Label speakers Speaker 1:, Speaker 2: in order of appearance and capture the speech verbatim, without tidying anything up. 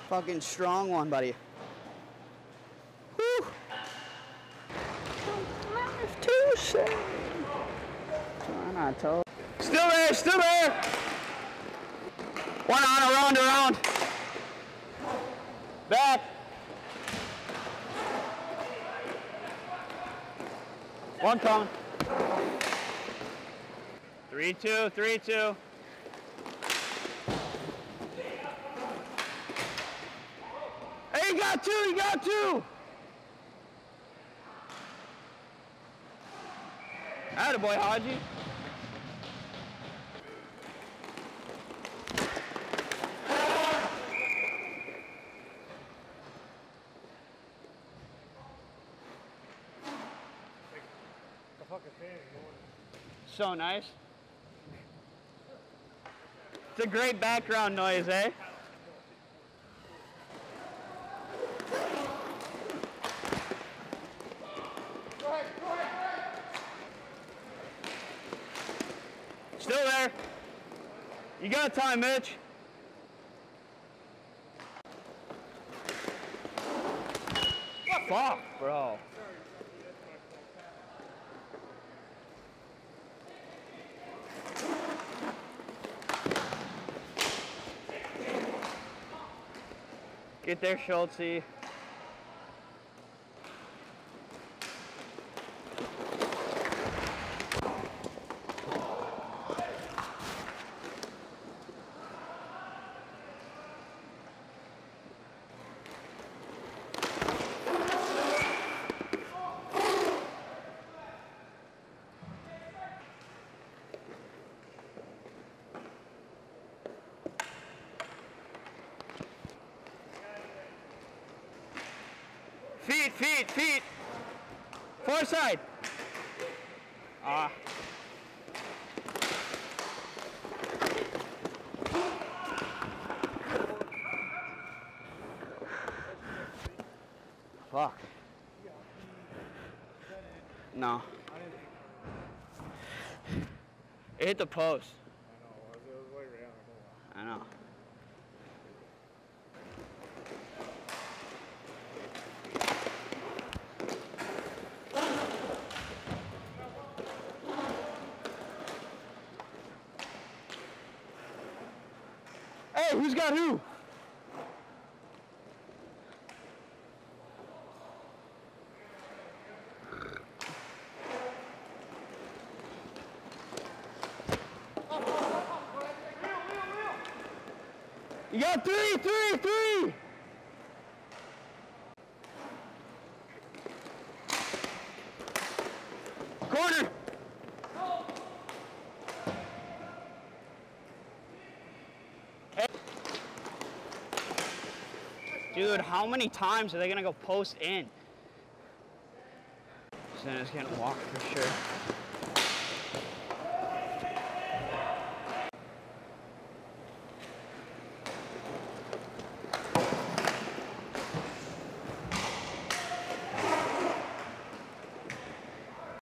Speaker 1: Fucking strong one, buddy. Whew. Too soon. Try not to. Still there, still there. One on, around, around. Back. One coming. Three, two, three, two. Hey, you got two, you got two. Attaboy, Haji. So nice. It's a great background noise, eh? Still there. You got time, Mitch. Fuck, bro. Get there, Schultze. Feet, feet, feet. Far side. Ah. Fuck. No. It hit the post. I know. Hey, who's got who? You got three, three, three! Corner! Dude, how many times are they gonna go post in? Santa's gonna walk for sure.